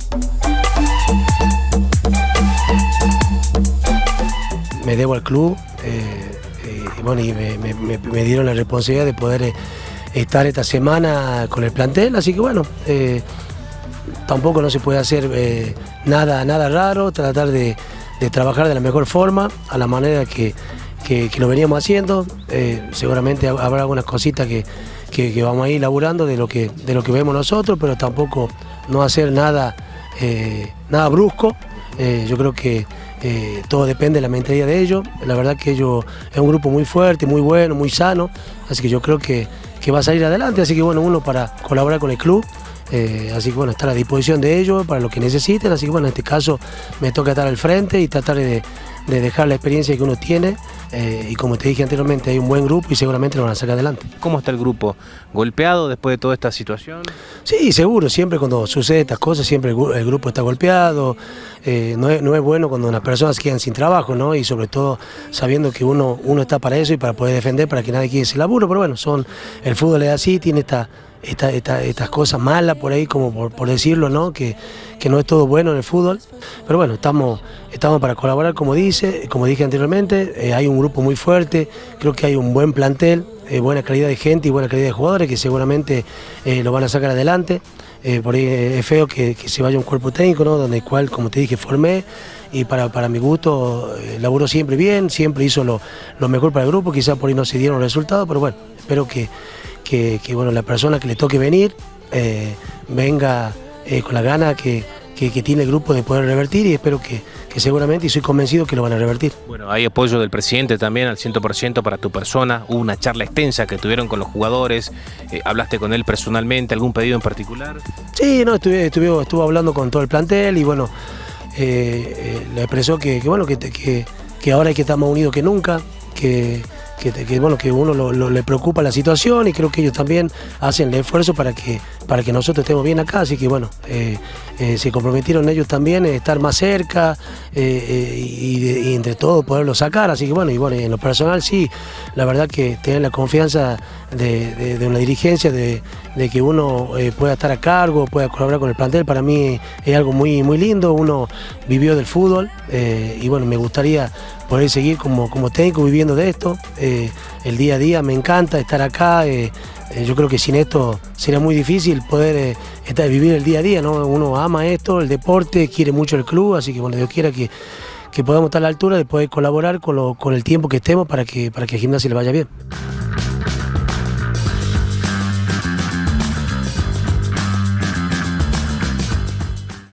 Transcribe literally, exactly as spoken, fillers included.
Me debo al club, eh, eh, bueno, y me, me, me dieron la responsabilidad de poder eh, estar esta semana con el plantel, así que bueno, eh, tampoco no se puede hacer eh, nada, nada raro, tratar de, de trabajar de la mejor forma, a la manera que, que, que lo veníamos haciendo. Eh, seguramente habrá algunas cositas que, que, que vamos a ir laburando de lo que, de lo que vemos nosotros, pero tampoco no hacer nada, eh, nada brusco. Eh, yo creo que eh, todo depende de la mentalidad de ellos. La verdad que ellos es un grupo muy fuerte, muy bueno, muy sano, así que yo creo que, que va a salir adelante. Así que bueno, uno para colaborar con el club, eh, así que bueno, está a la disposición de ellos para lo que necesiten. Así que bueno, en este caso me toca estar al frente y tratar de, de dejar la experiencia que uno tiene. Eh, y como te dije anteriormente, hay un buen grupo y seguramente lo van a sacar adelante. ¿Cómo está el grupo? ¿Golpeado después de toda esta situación? Sí, seguro, siempre cuando sucede estas cosas, siempre el, el grupo está golpeado. Eh, no, es, no es bueno cuando las personas quedan sin trabajo, ¿no? Y sobre todo sabiendo que uno, uno está para eso y para poder defender, para que nadie quede sin laburo. Pero bueno, son, el fútbol es así, tiene esta... Esta, esta, estas cosas malas por ahí, como por, por decirlo, ¿no? Que, que no es todo bueno en el fútbol, pero bueno, estamos, estamos para colaborar, como dice, como dije anteriormente. Eh, hay un grupo muy fuerte, creo que hay un buen plantel, eh, buena calidad de gente y buena calidad de jugadores que seguramente eh, lo van a sacar adelante. Eh, por ahí es feo que, que se vaya un cuerpo técnico, ¿no? Donde el cual, como te dije, formé, y para, para mi gusto eh, laburó siempre bien, siempre hizo lo, lo mejor para el grupo. Quizás por ahí no se dieron resultados, pero bueno, espero que Que, que bueno, la persona que le toque venir eh, venga eh, con la gana que, que, que tiene el grupo de poder revertir, y espero que, que seguramente, y soy convencido que lo van a revertir. Bueno, hay apoyo del presidente también al cien por ciento para tu persona. Hubo una charla extensa que tuvieron con los jugadores, eh, ¿hablaste con él personalmente? ¿Algún pedido en particular? Sí, no, estuve, estuve, estuve hablando con todo el plantel y bueno, eh, eh, le expresó que, que, bueno, que, que, que ahora hay que estar más unidos que nunca, que... Que, que, bueno, que uno lo, lo, le preocupa la situación, y creo que ellos también hacen el esfuerzo para que, para que nosotros estemos bien acá. Así que bueno, eh, eh, se comprometieron ellos también a estar más cerca eh, eh, y, y entre todos poderlo sacar. Así que bueno, y bueno, en lo personal sí, la verdad que tener la confianza de, de, de una dirigencia, de, de que uno eh, pueda estar a cargo, pueda colaborar con el plantel, para mí es algo muy, muy lindo. Uno vivió del fútbol eh, y bueno, me gustaría poder seguir como, como técnico viviendo de esto. Eh, el día a día me encanta estar acá. Eh, eh, yo creo que sin esto sería muy difícil poder eh, estar, vivir el día a día, ¿no? Uno ama esto, el deporte, quiere mucho el club, así que bueno, Dios quiera que, que podamos estar a la altura de poder colaborar con, lo, con el tiempo que estemos para que, para que a Gimnasia le vaya bien.